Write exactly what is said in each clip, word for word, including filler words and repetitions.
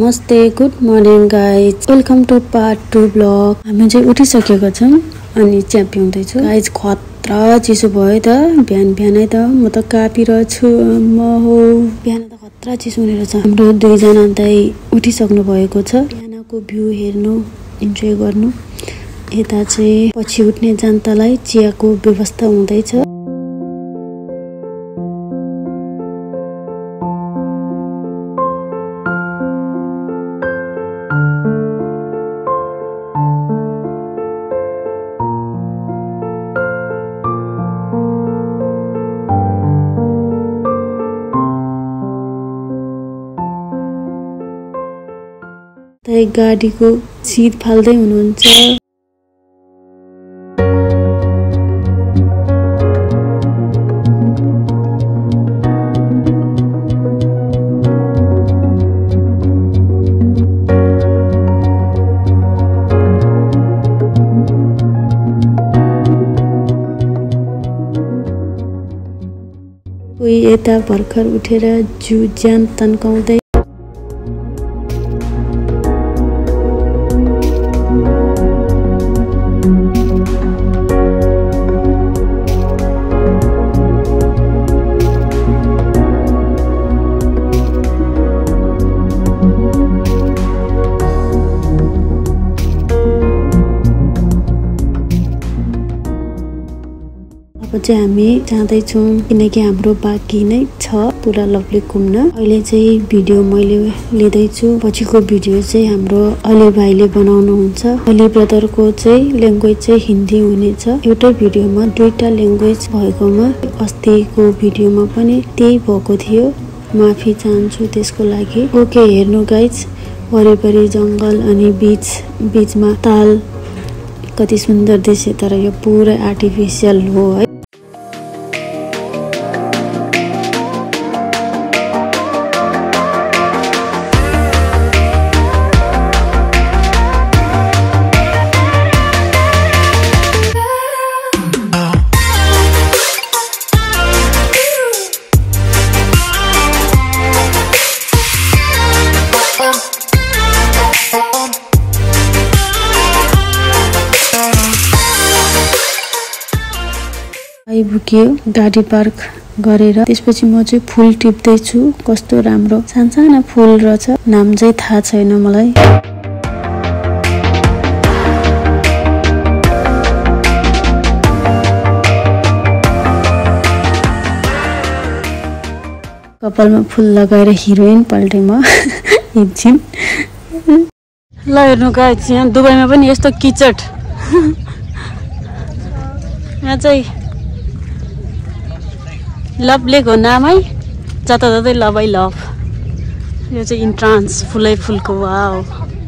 नमस्ते, good morning guys, welcome to part two vlog. हामी चाहिँ उठिसकेको छौँ अनि चिया पिउँदैछु। गाइज खतरा चिसो भयो त, बिहान बिहानै त म त कापिरहेछु। म हो बिहान त खतरा चिसो हुने रहेछ। हाम्रो दुईजना दाइ उठिसक्नु भएको छ। बिहानको भ्यू हेर्नु, इन्जोय गर्नु। यता चाहिँ पछि उठ्ने जनतालाई चियाको व्यवस्था हुँदैछ। गाडीको सिट फाल्दै हुनुहुन्छ। कोही यता भर्खर उठेर जिउ ज्यान तन्काउँदै। अब चाहिँ हामी जाँदैछौँ किनकि हाम्रो बाँकी नै छ पुरा लभली घुम्न। अहिले चाहिँ भिडियो मैले लिँदैछु, पछिको भिडियो चाहिँ हाम्रो अली भाइले बनाउनुहुन्छ। अली ब्रदरको चाहिँ ल्याङ्ग्वेज चाहिँ हिन्दी हुनेछ। एउटै भिडियोमा दुईटा ल्याङ्ग्वेज भएकोमा अस्तिको भिडियोमा पनि त्यही भएको थियो, माफी चाहन्छु त्यसको लागि। ओके, हेर्नु गाइज, वरिपरि जङ्गल अनि बीच बीचमा ताल कति सुन्दर देख्यो, तर यो पुरा आर्टिफिसियल हो है। आइपुग्यो गाडी पार्क गरेर। त्यसपछि म चाहिँ फुल टिप्दैछु। कस्तो राम्रो सानसाना फुल रहेछ, नाम चाहिँ थाहा छैन मलाई। कपालमा फुल लगाएर हिरोइन पल्टे म एकछिन। ल हेर्नु गाइस, यहाँ दुबईमा पनि यस्तो किचड। यहाँ चाहिँ लभ लेक हो नाम है, जता जतै लभ है लभ। यो चाहिँ इन्ट्रान्स फुलै फुलको। वाउ,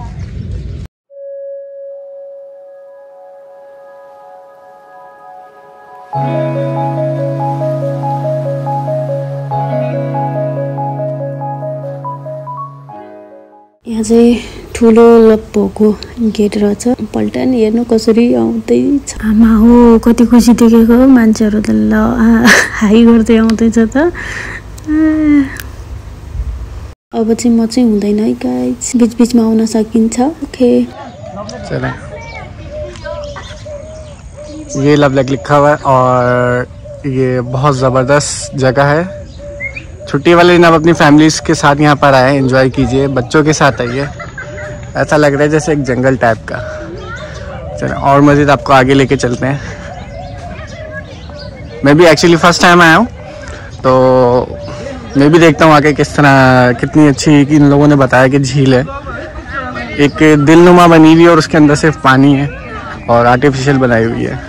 यहाँ चाहिँ ठुलो लप्पोको गेट रहेछ। पल्टन हेर्नु कसरी आउँदैछ। आमा हो, कति खुसी देखेको मान्छेहरू त। ल हाई गर्दै आउँदैछ त। अब चाहिँ म चाहिँ हुँदैन है गाइस, बीच बीचमा आउन सकिन्छ। ओके, चले। ये लव लेक लिखा हुआ है और ये बहुत ज़बरदस्त जगह है। छुट्टी वाले दिन आप अपनी फैमिलीज के साथ यहाँ पर आए, एंजॉय कीजिए, बच्चों के साथ आइए। ऐसा लग रहा है जैसे एक जंगल टाइप का। चलो और मज़ीद आपको आगे लेके चलते हैं। मैं भी एक्चुअली फर्स्ट टाइम आया हूँ, तो मैं भी देखता हूँ आगे किस तरह, कितनी अच्छी कि इन लोगों ने बताया कि झील है, एक दिलनुमा बनी हुई है और उसके अंदर सिर्फ पानी है और आर्टिफिशियल बनाई हुई है।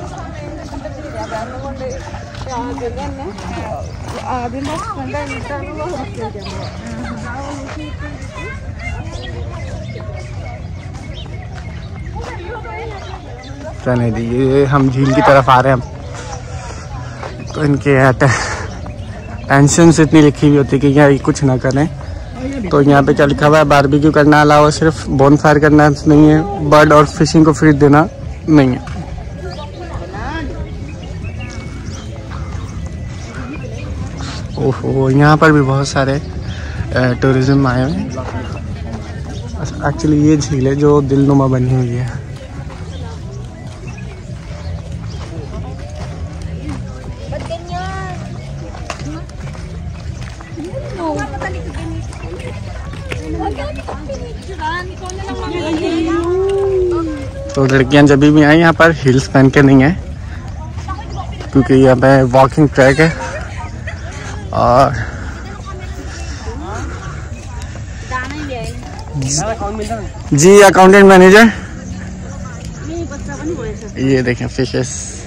चले जी, ये हम झील की तरफ आ रहे हैं। तो इनके यहाँ टेंशन से इतनी लिखी हुई होती है कि यहाँ कुछ ना करें। तो यहाँ पे क्या लिखा हुआ है, बारबेक्यू करना अलावा, सिर्फ बोन फायर करना नहीं है, बर्ड और फिशिंग को फीड देना नहीं है। ओहो, यहाँ पर भी बहुत सारे टूरिज्म आए हुए हैं। एक्चुअली ये झील है जो दिलनुमा बनी हुई है। तो लड़कियां जब भी आई यहाँ पर हील्स पहन के नहीं है, क्योंकि यहाँ पे वॉकिंग ट्रैक है। और जी अकाउंटेंट मैनेजर, ये देखें फिशेस।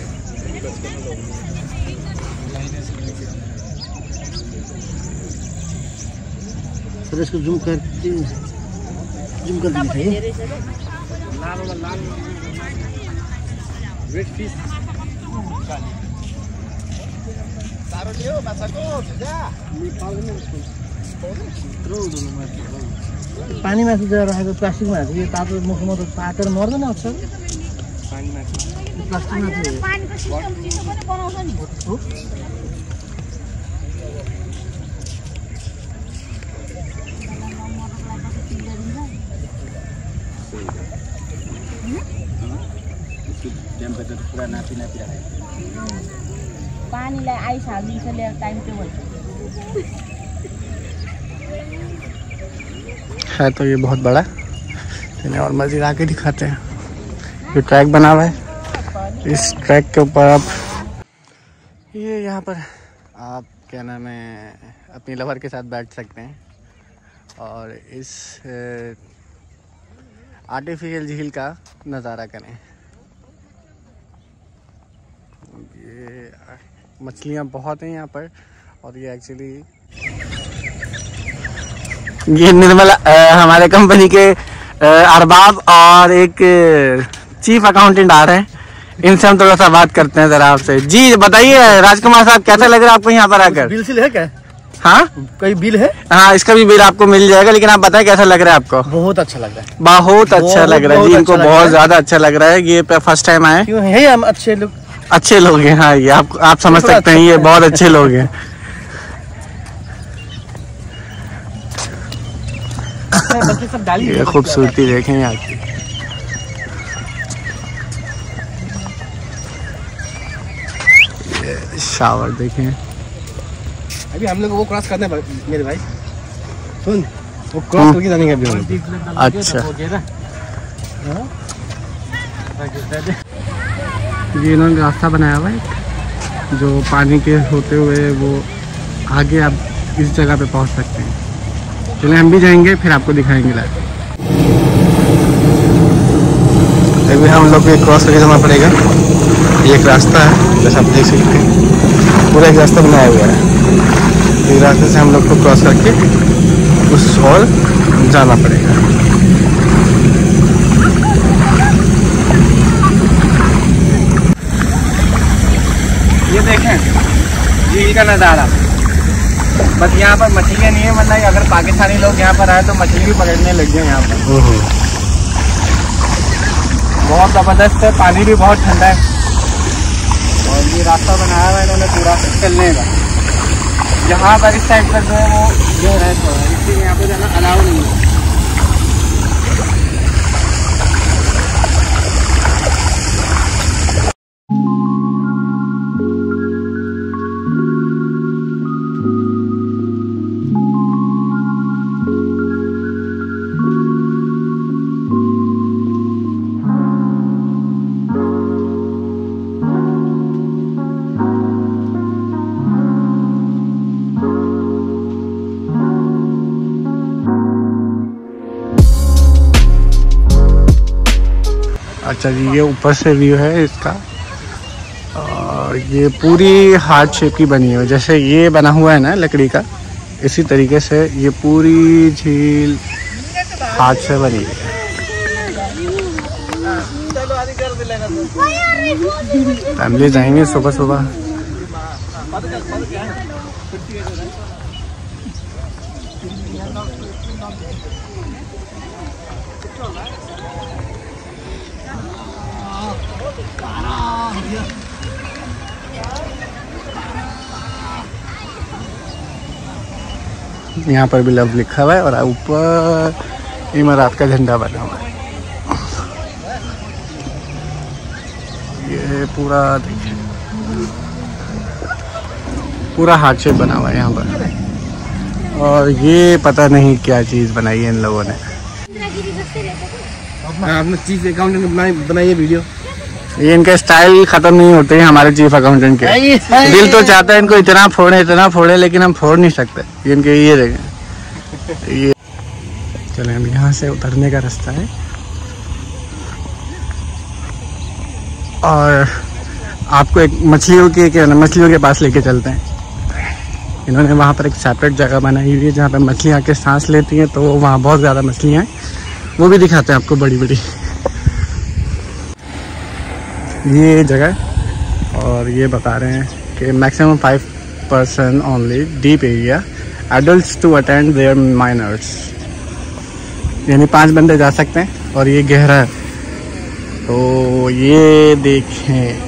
सर इसको जूम कर जूम कर दिखाइए। रेड फिश पानी माथि गएर राखेको प्लास्टिकमा हाल्छ। यो तातो मौसममा त पाकेर मर्दैन अक्सर। पानी माथि प्लास्टिकमा चाहिँ पानीको सिस्टम चिसो पनि बनाउँछ नि। हो टेम्परेचर पुरा नापी नापी राखेको। पानीलाई आइस हालिदिन्छ ल्याएर टाइम टेबल है। तो ये बहुत बड़ा है और मज़ीद आके दिखाते हैं। ये ट्रैक बना हुआ है, इस ट्रैक के ऊपर आप ये यहाँ पर आप क्या नाम है अपनी लवर के साथ बैठ सकते हैं और इस आर्टिफिशियल झील का नज़ारा करें। ये मछलियाँ बहुत हैं यहाँ पर। और ये एक्चुअली ये निर्मला हमारे कंपनी के अरबाब और एक चीफ अकाउंटेंट आ रहे हैं, इनसे हम थोड़ा सा बात करते हैं जरा आपसे। जी बताइए राजकुमार साहब, कैसा लग रहा है आपको यहाँ पर आकर? बिल सिल है क्या? हाँ कोई बिल है? हाँ इसका भी बिल आपको मिल जाएगा, लेकिन आप बताएं कैसा लग रहा है आपको? बहुत अच्छा लग रहा है। बहुत अच्छा लग रहा है जी, इनको बहुत ज्यादा अच्छा लग रहा है। ये फर्स्ट टाइम आए। क्यों है हम अच्छे लोग? अच्छे लोग हैं हाँ, ये आप आप समझ सकते हैं, ये बहुत अच्छे लोग हैं। ये खूबसूरती देखें यहाँ की। ये शावर देखें। अभी हम लोग वो क्रॉस करना है मेरे भाई। सुन वो क्रॉस करके जाने का अभी। अच्छा ये इन्होंने रास्ता बनाया हुआ है जो पानी के होते हुए वो आगे आप इस जगह पे पहुंच सकते हैं। चलिए हम भी जाएंगे, फिर आपको दिखाएंगे लाइव। अभी हम लोग को क्रॉस करके जाना पड़ेगा। ये एक रास्ता है जैसा आप देख सकते हैं, पूरा एक रास्ता बनाया हुआ है। इस रास्ते से हम लोग को क्रॉस करके उस ओर जाना पड़ेगा। ये देखें झील का नज़ारा। बस यहाँ पर मछलियाँ नहीं है, मतलब अगर पाकिस्तानी लोग यहाँ पर आए तो मछली भी पकड़ने लग गए यहाँ पर। बहुत ज़बरदस्त है, पानी भी बहुत ठंडा है। और ये रास्ता बनाया हुआ है इन्होंने पूरा चलने का। यहाँ पर इस साइड पर जो है वो जो है इसलिए यहाँ पर जाना अलाउ नहीं है। अच्छा जी ये ऊपर से व्यू है इसका, और ये पूरी हार्ट शेप की बनी हुई है। जैसे ये बना हुआ है ना लकड़ी का, इसी तरीके से ये पूरी झील हाथ से बनी है। फैमिली जाएंगे सुबह सुबह। यहाँ पर भी लव लिखा हुआ है और ऊपर इमारत का झंडा बना हुआ है। ये पूरा देखिए, पूरा हार्ट शेप बना हुआ है यहाँ पर। और ये पता नहीं क्या चीज़ बनाई है इन लोगों ने। आपने चीफ अकाउंटेंट बनाई बनाई है वीडियो। ये इनके स्टाइल खत्म नहीं होते हैं हमारे चीफ अकाउंटेंट के। दिल तो चाहता है इनको इतना फोड़े इतना फोड़े, लेकिन हम फोड़ नहीं सकते। ये इनके ये देखें, ये चले हम यहाँ से उतरने का रास्ता है। और आपको एक मछलियों के क्या ना मछलियों के पास लेके चलते हैं। इन्होंने वहाँ पर एक सेपरेट जगह बनाई हुई है जहाँ पर मछलियाँ आके सांस लेती हैं, तो वहाँ बहुत ज़्यादा मछलियाँ हैं, वो भी दिखाते हैं आपको बड़ी बड़ी ये जगह। और ये बता रहे हैं कि maximum five person only deep area adults to attend their minors, यानी पांच बंदे जा सकते हैं। और ये गहरा है, तो ये देखें,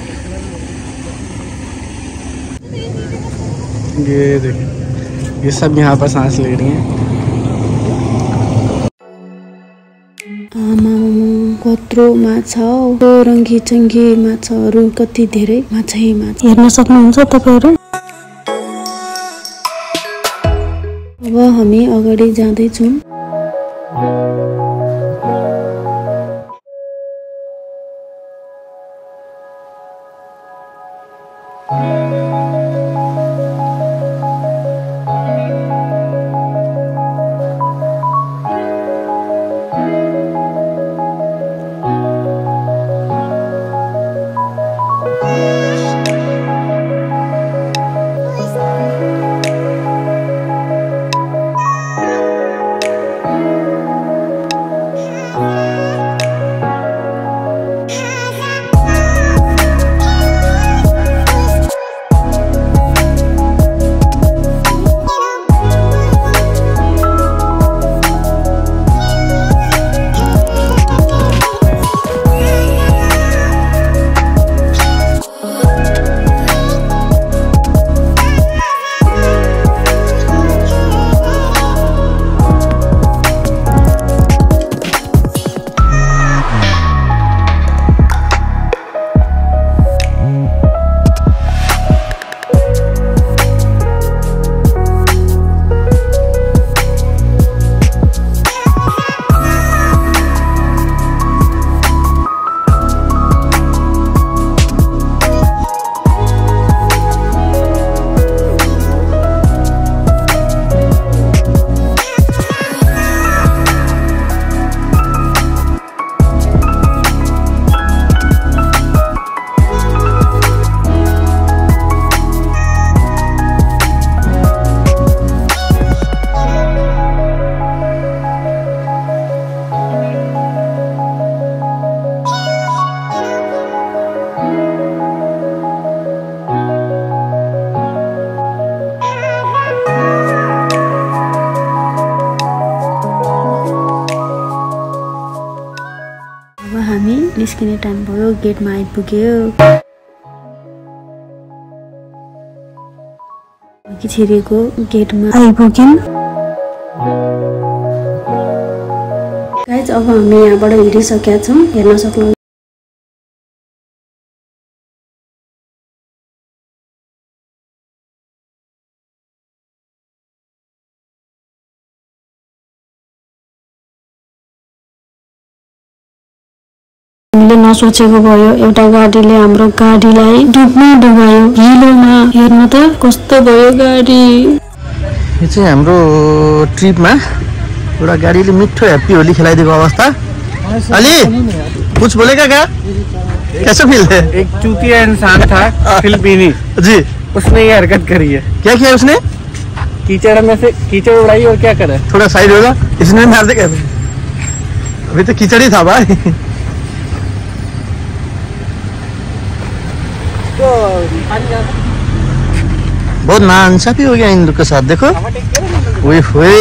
ये देखें, ये सब यहाँ पर सांस ले रही हैं। आमा कत्रो माछा हो, रङ्गी चङ्गी माछाहरू, कति धेरै माछै माछा हेर्न सक्नुहुन्छ तपाईहरु। अब हामी अगाडि जाँदैछौँ। निस्किने टाइम भयो, गेटमा आइपुग्यो। अघि छिरेको गेटमा आइपुग्यौं। गाइस अब हामी यहाँबाट हिँडिसकेका छौं, हेर्न सक्नुहुन्छ। हामीले नसोचेको भयो, एउटा गाडीले हाम्रो गाडीलाई डुब्नु डुबायो। हिलोमा हेर्नु त कस्तो भयो गाडी। यो चाहिँ हाम्रो ट्रिपमा एउटा गाडीले मिठो ह्याप्पी होली खिलाइदिएको अवस्था। अली कुछ बोलेगा क्या? कैसा फील है? एक चूतिया इंसान था फिलिपीनी जी, उसने ये हरकत करी है। क्या किया उसने? कीचड़ में से कीचड़ उड़ाई और क्या करे। थोड़ा साइड होगा, इसने मार दे। अभी तो कीचड़ ही था भाई। बहुत नाइंसाफी हो गया इन लोग के साथ, देखो। ओए होए,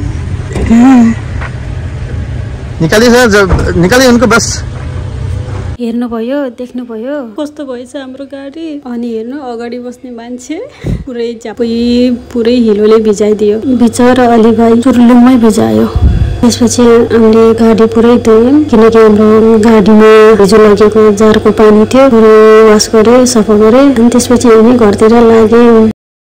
निकालिए सर, निकालिए उनको बस। हेर्नुभयो देख्नुभयो कस्तो भएछ हाम्रो गाडी। अनि हेर्नु अगाडि बस्ने मान्छे पुरै चापै पुरै हिलोले भिजाइदियो। बिचरा अलि भाइ चुर्लुमै भिजायो। त्यसपछि हामीले गाडी पुरै धोयौँ किनकि हाम्रो गाडीमा हिजो लगेको जारको पानी थियो। पुरै वास गरे सफा गरे अनि त्यसपछि हामी घरतिर लाग्यौँ।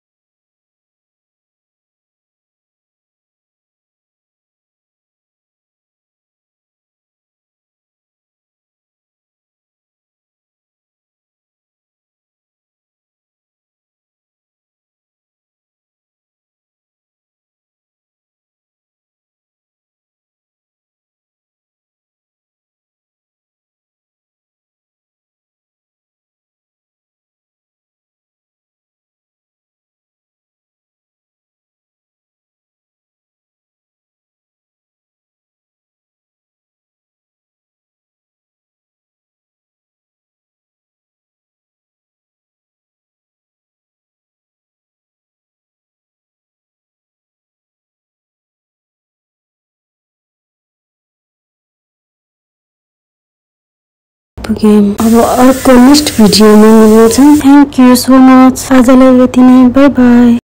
अब अर्को नेक्स्ट भिडियोमा मिल्नेछौँ। Thank you so much. आजलाई यति नै। Bye by.